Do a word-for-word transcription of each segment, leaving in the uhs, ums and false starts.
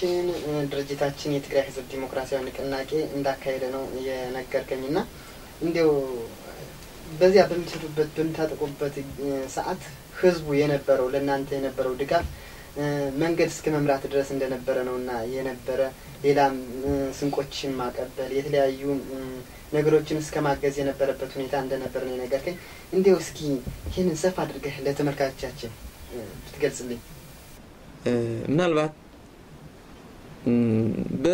ድርጅታችን ድርጅታችን የትግራይ ህዝብ ዲሞክራሲያዊ ንቅናቄ እንዳካሄደ ነው የነገርከኝና እንዴው በዚያ በምትሉበት በምታጠቁበት ሰዓት ህዝቡ የነበረው ለናንተ የነበረው ድጋፍ መንገድ እስከ መምራት ድረስ እንደነበረ ነውና የነበረ ሌላም ስንቆችን ማቀበል የተለያዩ ነገሮችን እስከ ማገዝ የነበረበት ሁኔታ እንደነበር ነው የነገርከኝ እንዴው እስኪ ይሄንን ሰፋ አድርገህ ለተመልካቾቻችን ብትገልጽልኝ ምናልባት በ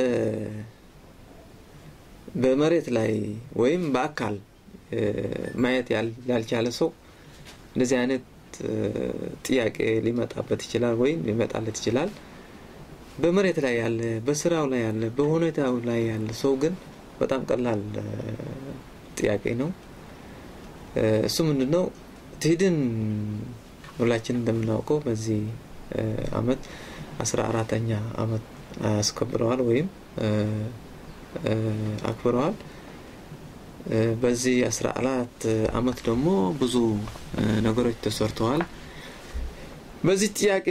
በመሬት ላይ ወይም በአካል ማየት ያልቻለ ሰው እንደዚህ አይነት ጥያቄ ሊመጣበት ይችላል ወይም ሊመጣለት ይችላል በመሬት ላይ ያለ በስራው ላይ ያለ በሁኔታው ላይ ያለ ሰው ግን በጣም ቀላል ጥያቄ ነው እሱ ምንድነው ትሂድን ሁላችን እንደምናውቀው በዚህ አመት አስራ አራተኛ አመት አስከብረዋል ወይም አክብረዋል በዚህ አስራ አራት አመት ደግሞ ብዙ ነገሮች ተሰርተዋል በዚህ ጥያቄ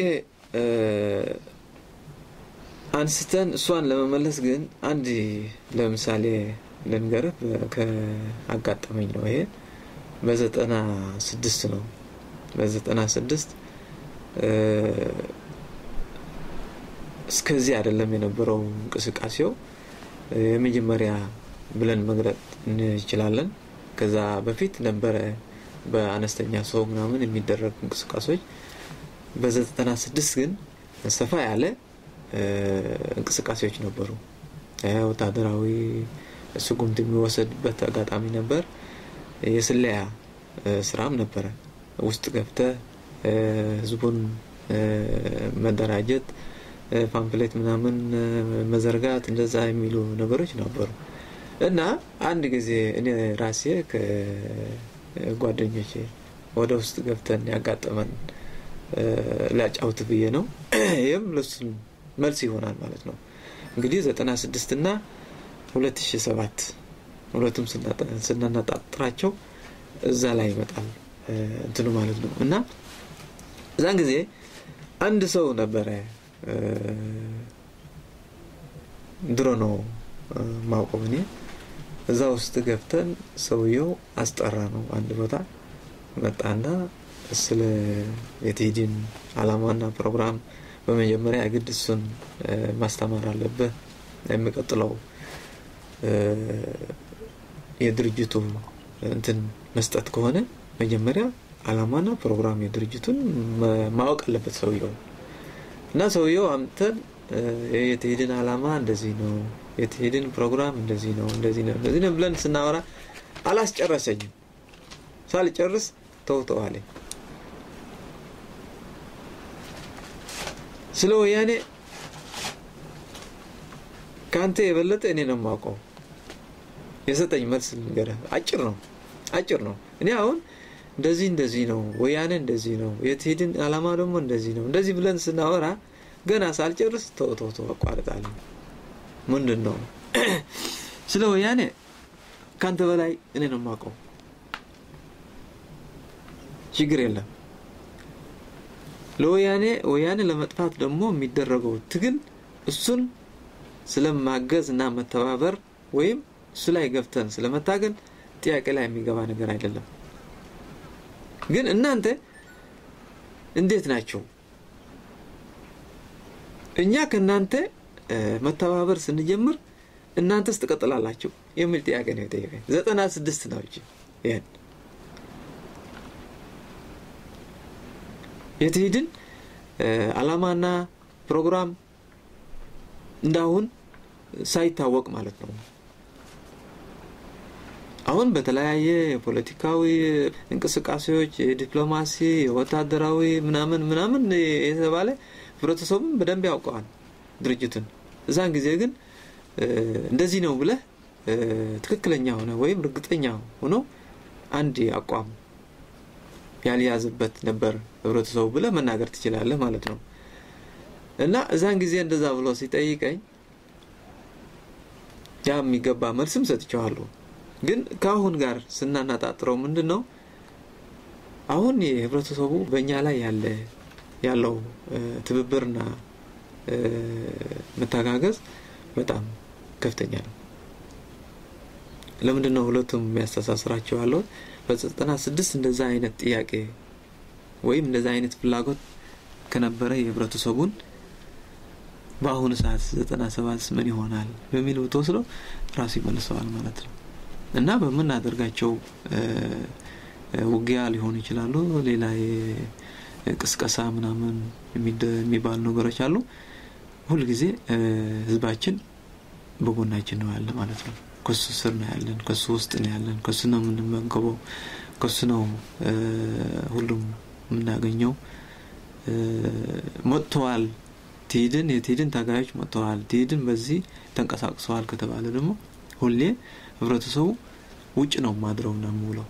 አንስተን እሷን ለመመለስ ግን አንድ ለምሳሌ ልንገርህ ከአጋጣመኝ ነው ይሄ በዘጠና ስድስት ነው በዘጠና ስድስት እስከዚህ አይደለም የነበረው እንቅስቃሴው የመጀመሪያ ብለን መግለጥ እንችላለን ከዛ በፊት ነበር በአነስተኛ ሰው ምናምን የሚደረግ እንቅስቃሴዎች በዘጠና ስድስት ግን ሰፋ ያለ እንቅስቃሴዎች ነበሩ ወታደራዊ ስጉምት የሚወሰድበት አጋጣሚ ነበር የስለያ ስራም ነበር ውስጥ ገብተ ህዝቡን መደራጀት ፓምፕሌት ምናምን መዘርጋት እንደዛ የሚሉ ነገሮች ነበሩ እና አንድ ጊዜ እኔ ራሴ ከጓደኞቼ ወደ ውስጥ ገብተን ያጋጠመን ላጫውት ብዬ ነው ይሄም ለሱን መልስ ይሆናል ማለት ነው እንግዲህ ዘጠና ስድስት እና ሁለት ሺህ ሰባት ሁለቱም ስናናጣጥራቸው እዛ ላይ ይመጣል እንትኑ ማለት ነው እና ዛን ጊዜ አንድ ሰው ነበር ድሮ ነው ማውቀውኔ እዛ ውስጥ ገብተን ሰውየው አስጠራ ነው አንድ ቦታ መጣና ስለ የትሂድን አላማና ፕሮግራም በመጀመሪያ ግድ እሱን ማስተማር አለበት የሚቀጥለው የድርጅቱ እንትን መስጠት ከሆነ መጀመሪያ አላማና ፕሮግራም የድርጅቱን ማወቅ አለበት ሰውየው እና ሰውየው አምተን የትሂድን አላማ እንደዚህ ነው የትሂድን ፕሮግራም እንደዚህ ነው እንደዚህ ነው እንደዚህ ነው ብለን ስናወራ አላስጨረሰኝም ሳልጨርስ ተውተዋለኝ ስለ ወያኔ ካንተ የበለጠ እኔ ነው ማውቀው የሰጠኝ መልስ ንገረህ አጭር ነው አጭር ነው እኔ አሁን እንደዚህ እንደዚህ ነው ወያኔ እንደዚህ ነው የትሂድን አላማ ደግሞ እንደዚህ ነው እንደዚህ ብለን ስናወራ ገና ሳልጨርስ ተውተው አቋርጣለሁ ምንድነው ስለ ወያኔ ካንተ በላይ እኔ ነው ማውቀው ችግር የለም ለወያኔ ወያኔ ለመጥፋት ደግሞ የሚደረገው ትግል እሱን ስለማገዝና መተባበር ወይም እሱ ላይ ገብተን ስለመታገል ጥያቄ ላይ የሚገባ ነገር አይደለም ግን እናንተ እንዴት ናችሁ እኛ ከናንተ መተባበር ስንጀምር እናንተስ ተቀጥላላችሁ የሚል ጥያቄ ነው የጠየቀኝ ዘጠና ስድስት ነው እጂ ያን የትሂድን አላማና ፕሮግራም እንዳሁን ሳይታወቅ ማለት ነው አሁን በተለያየ ፖለቲካዊ እንቅስቃሴዎች የዲፕሎማሲ ወታደራዊ ምናምን ምናምን የተባለ ህብረተሰቡን በደንብ ያውቀዋል ድርጅቱን እዛን ጊዜ ግን እንደዚህ ነው ብለ ትክክለኛ ሆነ ወይም እርግጠኛ ሆኖ አንድ አቋም ያልያዘበት ነበር ህብረተሰቡ ብለ መናገር ትችላለህ ማለት ነው እና እዛን ጊዜ እንደዛ ብሎ ሲጠይቀኝ ያ የሚገባ መልስም ሰጥቻለሁ ግን ካሁን ጋር ስናናጣጥረው ምንድነው አሁን የህብረተሰቡ በእኛ ላይ ያለ ያለው ትብብርና መተጋገዝ በጣም ከፍተኛ ነው። ለምንድን ነው ሁለቱም የሚያስተሳስራቸው ያለው? በዘጠና ስድስት እንደዛ አይነት ጥያቄ ወይም እንደዛ አይነት ፍላጎት ከነበረ የህብረተሰቡን በአሁኑ ሰዓት ዘጠና ሰባት ምን ይሆናል በሚል ተወስዶ ራሱ ይመልሰዋል ማለት ነው። እና በምን አደርጋቸው ውጊያ ሊሆን ይችላል ሌላ ቅስቀሳ ምናምን የሚባል ነገሮች አሉ። ሁሉ ጊዜ ህዝባችን በጎናችን ነው ያለ ማለት ነው። ከሱ ስር ነው ያለን፣ ከሱ ውስጥ ነው ያለን፣ ከሱ ነው የምንመገበው፣ ከሱ ነው ሁሉም የምናገኘው። ሞተዋል ትሄድን የትሄድን ታጋዮች ሞተዋል ትሄድን በዚህ ተንቀሳቅሰዋል ከተባለ ደግሞ ሁሌ ህብረተሰቡ ውጭ ነው ማድረው ነው ሙሉ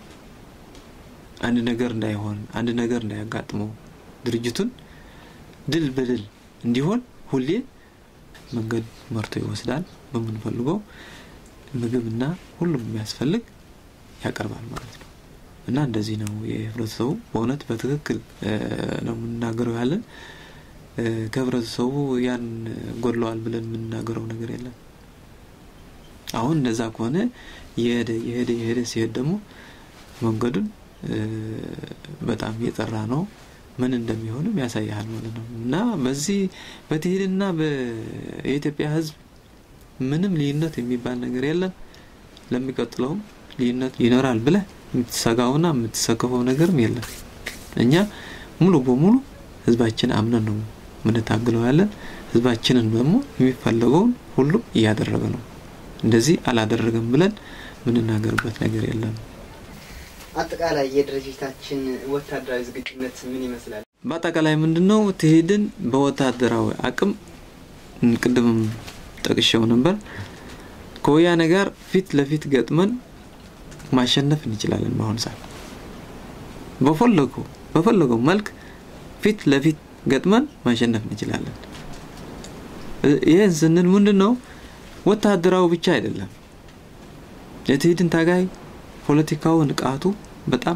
አንድ ነገር እንዳይሆን አንድ ነገር እንዳያጋጥመው ድርጅቱን ድል በድል እንዲሆን ሁሌ መንገድ መርቶ ይወስዳል። በመንፈልገው ምግብና ሁሉም የሚያስፈልግ ያቀርባል ማለት ነው። እና እንደዚህ ነው የህብረተሰቡ በእውነት በትክክል ነው የምናገረው ያለን። ከህብረተሰቡ ያን ጎድሏል ብለን የምናገረው ነገር የለም። አሁን እንደዛ ከሆነ የሄደ የሄደ የሄደ ሲሄድ ደግሞ መንገዱን በጣም የጠራ ነው ምን እንደሚሆንም ያሳያል ማለት ነው። እና በዚህ በትሄድና በኢትዮጵያ ህዝብ ምንም ልዩነት የሚባል ነገር የለም። ለሚቀጥለው ልዩነት ይኖራል ብለ የምትሰጋውና የምትሰከፈው ነገርም የለም። እኛ ሙሉ በሙሉ ህዝባችን አምነን ነው ምንታገለው ያለን። ህዝባችንን ደግሞ የሚፈልገውን ሁሉ እያደረገ ነው። እንደዚህ አላደረገም ብለን ምንናገርበት ነገር የለም። አጠቃላይ የድርጅታችን ወታደራዊ ዝግጁነት ምን ይመስላል? በአጠቃላይ ምንድነው ትሄድን በወታደራዊ አቅም ቅድም ጠቅሼው ነበር ከወያኔ ጋር ፊት ለፊት ገጥመን ማሸነፍ እንችላለን። በአሁኑ ሰዓት በፈለገው በፈለገው መልክ ፊት ለፊት ገጥመን ማሸነፍ እንችላለን። ይሄን ስንል ምንድነው ወታደራዊ ብቻ አይደለም። የትሄድን ታጋይ ፖለቲካው ንቃቱ በጣም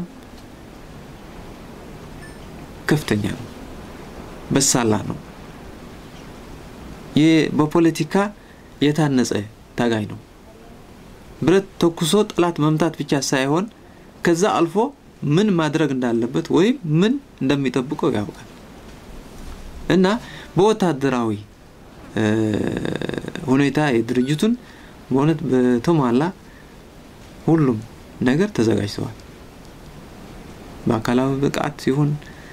ከፍተኛ ነው፣ በሳላ ነው። የበፖለቲካ የታነጸ ታጋይ ነው። ብረት ተኩሶ ጠላት መምታት ብቻ ሳይሆን ከዛ አልፎ ምን ማድረግ እንዳለበት ወይ ምን እንደሚጠብቀው ያውቃል። እና በወታደራዊ ሁኔታ የድርጅቱን በእውነት በተሟላ ሁሉም ነገር ተዘጋጅተዋል። በአካላዊ ብቃት ይሁን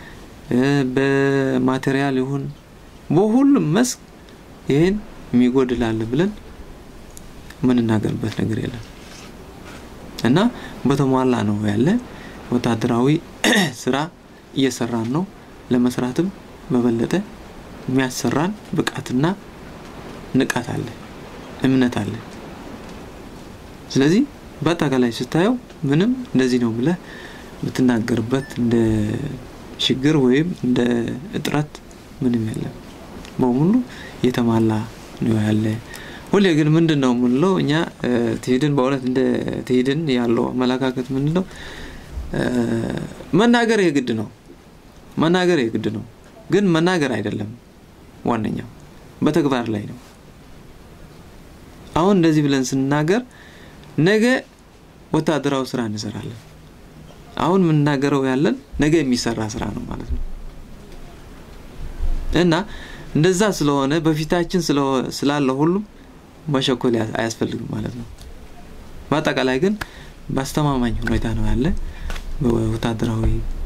በማቴሪያል ይሁን በሁሉም መስክ ይሄን የሚጎድላል ብለን ምንናገርበት ነገር የለም። እና በተሟላ ነው ያለ ወታደራዊ ስራ እየሰራን ነው። ለመስራትም በበለጠ የሚያሰራን ብቃትና ንቃት አለ፣ እምነት አለ። ስለዚህ በአጠቃላይ ስታየው ምንም እንደዚህ ነው ብለ ምትናገርበት እንደ ችግር ወይም እንደ እጥረት ምንም የለም። በሙሉ የተሟላ ነው ያለ። ሁሌ ግን ምንድነው ምንለው እኛ ትሄድን በእውነት እንደ ትሄድን ያለው አመለካከት ምንድነው መናገር የግድ ነው መናገር የግድ ነው። ግን መናገር አይደለም ዋነኛው በተግባር ላይ ነው። አሁን እንደዚህ ብለን ስንናገር ነገ ወታደራዊ ስራ እንሰራለን። አሁን ምንናገረው ያለን ነገ የሚሰራ ስራ ነው ማለት ነው። እና እንደዛ ስለሆነ በፊታችን ስላለ ሁሉም መሸኮል አያስፈልግም ማለት ነው። በአጠቃላይ ግን በአስተማማኝ ሁኔታ ነው ያለ ወታደራዊ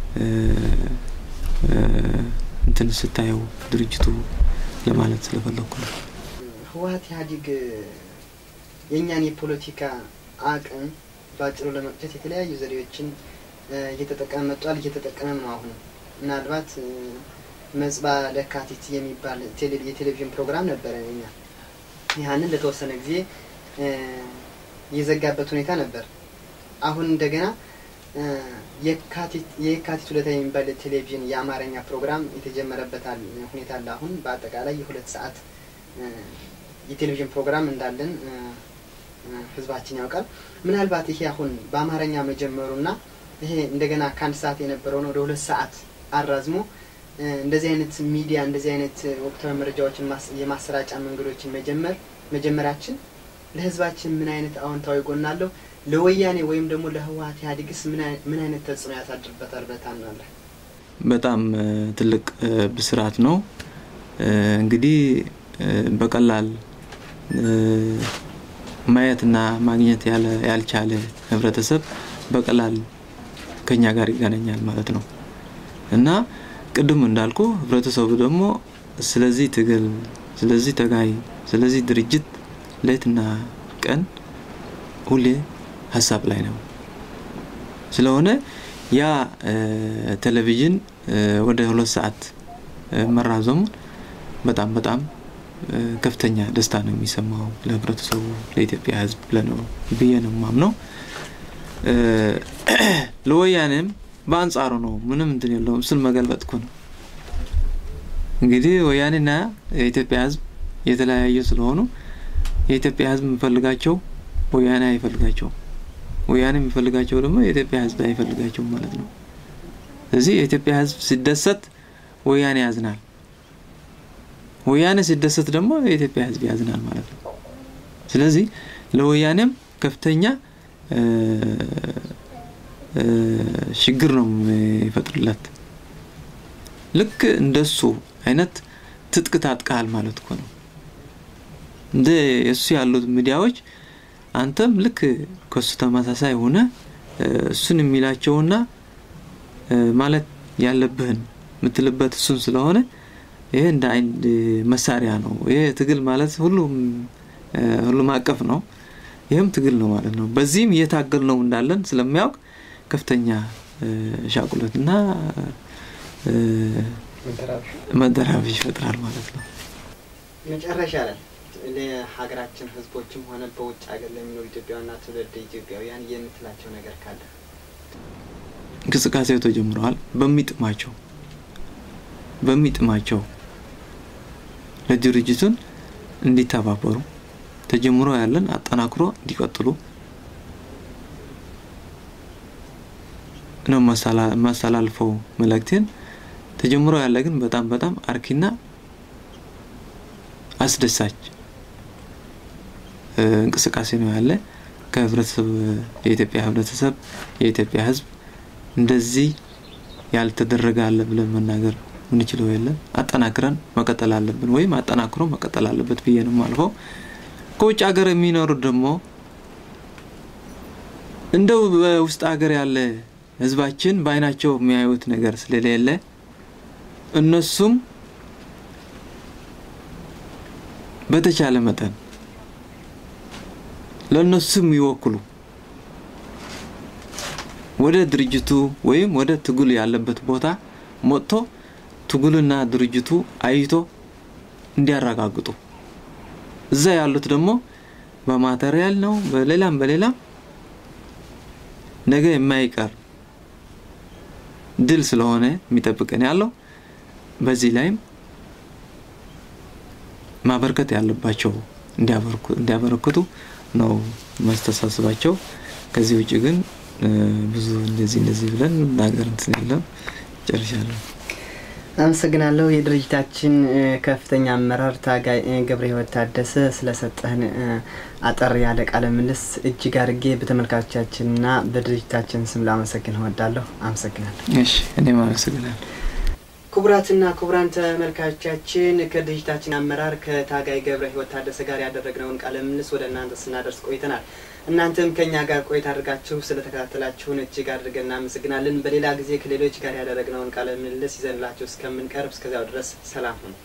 እንትን ስታየው ድርጅቱ ለማለት ስለፈለኩ ነው። ህወሓት ኢህአዴግ የኛን የፖለቲካ አቅም ባጭሩ ለመቅጨት የተለያዩ ዘዴዎችን እየተጠቀመ መጥቷል፣ እየተጠቀመም ነው። አሁን ምናልባት መጽባ ለካቲት የሚባል የቴሌቪዥን ፕሮግራም ነበረኛ ያንን ለተወሰነ ጊዜ የዘጋበት ሁኔታ ነበር። አሁን እንደገና የካቲት የካቲት ሁለት የሚባል ቴሌቪዥን የአማርኛ ፕሮግራም የተጀመረበት ሁኔታ አለ። አሁን በአጠቃላይ የሁለት ሰዓት የቴሌቪዥን ፕሮግራም እንዳለን ህዝባችን ያውቃል። ምናልባት ይሄ አሁን በአማርኛ መጀመሩና ይሄ እንደገና ከአንድ ሰዓት የነበረው ነው ወደ ሁለት ሰዓት አራዝሞ እንደዚህ አይነት ሚዲያ እንደዚህ አይነት ወቅታዊ መረጃዎችን የማሰራጫ መንገዶችን መጀመር መጀመራችን ለህዝባችን ምን አይነት አዎንታዊ ጎን አለው ለወያኔ ወይም ደግሞ ለህወሓት ያድግስ ምን ምን አይነት ተጽዕኖ ያሳድርበታል በታናለ በጣም ትልቅ ብስራት ነው እንግዲህ በቀላል ማየትና ማግኘት ያለ ያልቻለ ህብረተሰብ በቀላል ከኛ ጋር ይገናኛል ማለት ነው እና ቅድም እንዳልኩ ህብረተሰቡ ደግሞ ስለዚህ ትግል ስለዚህ ተጋይ ስለዚህ ድርጅት ለትና ቀን ሁሌ ሐሳብ ላይ ነው ስለሆነ ያ ቴሌቪዥን ወደ ሁለት ሰዓት መራዘሙ በጣም በጣም ከፍተኛ ደስታ ነው የሚሰማው ለህብረተሰቡ ለኢትዮጵያ ህዝብ ለነው በየነም ማምነው ለወያኔም በአንጻሩ ነው ምንም እንትን የለውም ስል መገልበጥኩ ነው እንግዲህ ወያኔና የኢትዮጵያ ህዝብ የተለያየ ስለሆኑ የኢትዮጵያ ህዝብ የሚፈልጋቸው ወያኔ አይፈልጋቸው ወያኔ የሚፈልጋቸው ደግሞ የኢትዮጵያ ህዝብ አይፈልጋቸው ማለት ነው ስለዚህ የኢትዮጵያ ህዝብ ሲደሰት ወያኔ ያዝናል ወያኔ ሲደሰት ደግሞ የኢትዮጵያ ህዝብ ያዝናል ማለት ነው ስለዚህ ለወያኔም ከፍተኛ ችግር ነው ይፈጥርላት ልክ እንደሱ አይነት ትጥቅ ታጥቃል ማለት እኮ ነው እንደ እሱ ያሉት ሚዲያዎች አንተም ልክ ከሱ ተመሳሳይ ሆነ እሱን የሚላቸውና ማለት ያለብህን ምትልበት እሱን ስለሆነ ይሄ እንደ አንድ መሳሪያ ነው ይሄ ትግል ማለት ሁሉም ሁሉም አቀፍ ነው ይሄም ትግል ነው ማለት ነው በዚህም እየታገል ነው እንዳለን ስለሚያውቅ ከፍተኛ ሻቁለትና መደራብ ይፈጥራል ማለት ነው መጨረሻ ላይ ለሀገራችን ህዝቦችም ሆነ በውጭ ሀገር ለሚኖሩ ኢትዮጵያውያንና ትውልደ ኢትዮጵያውያን የምትላቸው ነገር ካለ እንቅስቃሴው ተጀምሯል በሚጥማቸው በሚጥማቸው ለድርጅቱን እንዲተባበሩ ተጀምሮ ያለን አጠናክሮ እንዲቀጥሉ ነው ማሳላ ማሳላልፈው መልእክቴን ተጀምሮ ያለ ግን በጣም በጣም አርኪና አስደሳች እንቅስቃሴ ነው ያለ ከህብረተሰብ የኢትዮጵያ ህብረተሰብ የኢትዮጵያ ህዝብ እንደዚህ ያልተደረገ አለ ብለን መናገር እንችላለን የለም አጠናክረን መቀጠል አለብን ወይ አጠናክሮ መቀጠል አለበት ብዬንም አልፈው ከውጭ ሀገር የሚኖሩ ደግሞ እንደው በውስጥ ሀገር ያለ ህዝባችን ባይናቸው የሚያዩት ነገር ስለሌለ እነሱም በተቻለ መጠን ለነሱም ይወክሉ ወደ ድርጅቱ ወይም ወደ ትግል ያለበት ቦታ ሞቶ ትግልና ድርጅቱ አይቶ እንዲያረጋግጡ እዛ ያሉት ደግሞ በማቴሪያል ነው በሌላም በሌላም ነገ የማይቀር ድል ስለሆነ የሚጠብቀን ያለው በዚህ ላይም ማበርከት ያለባቸው እንዲያበርኩ እንዲያበረክቱ ነው ማስተሳሰባቸው ከዚህ ውጪ ግን ብዙ እንደዚህ እንደዚህ ብለን ነገር እንትን የለም ጨርሻለሁ አመሰግናለሁ የድርጅታችን ከፍተኛ አመራር ታጋይ ገብረ ህይወት ታደሰ ስለሰጠህን አጠር ያለ ቃለ ምልልስ እጅግ አድርጌ በተመልካቾቻችንና በድርጅታችን ስም ላመሰግን እወዳለሁ አመሰግናለሁ እሺ እኔም አመሰግናለሁ ክቡራትና ክቡራን ተመልካቾቻችን ከድርጅታችን አመራር ከታጋይ ገብረ ህይወት ታደሰ ጋር ያደረግነውን ቃለ ምልልስ ወደ እናንተ ስናደርስ ቆይተናል እናንተም ከኛ ጋር ቆይታ አድርጋችሁ ስለተከታተላችሁን እጅግ አድርገን እናመሰግናለን በሌላ ጊዜ ከሌሎች ጋር ያደረግነውን ቃለ ምልልስ ይዘንላችሁ እስከምንቀርብ እስከዛው ድረስ ሰላም ሁኑ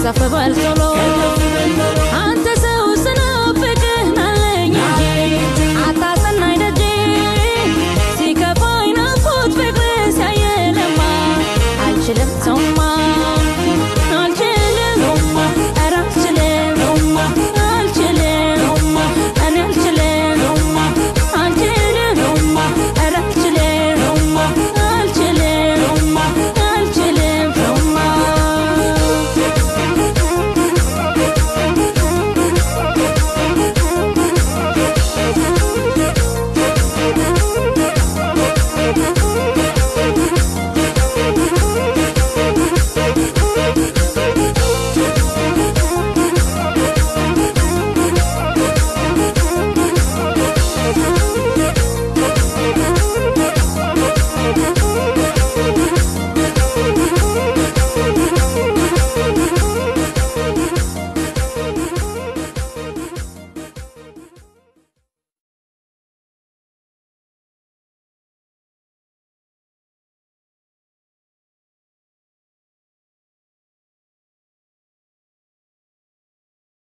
ከፍ በል ቶሎ አንተ ሰው ስናፍቅህ ናለኝ አታጸናኝ ደጄ ሲከፋኝ ናፍቆት ፍቅርህ ሲያየለማ አልችልም ሰውማ